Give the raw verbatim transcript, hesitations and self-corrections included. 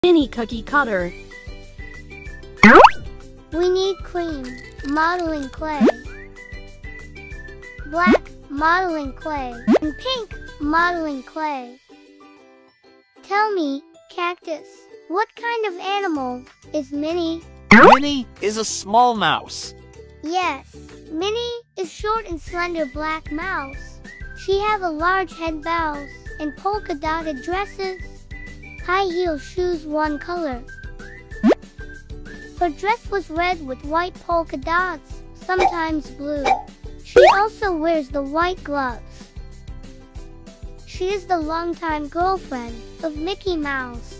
Mini cookie cutter. We need cream, modeling clay, black, modeling clay, and pink, modeling clay. Tell me, Cactus, what kind of animal is Minnie? Minnie is a small mouse. Yes, Minnie is short and slender black mouse. She have a large head bows and polka dotted dresses, high heel shoes one color. Her dress was red with white polka dots, sometimes blue. She also wears the white gloves. She is the longtime girlfriend of Mickey Mouse.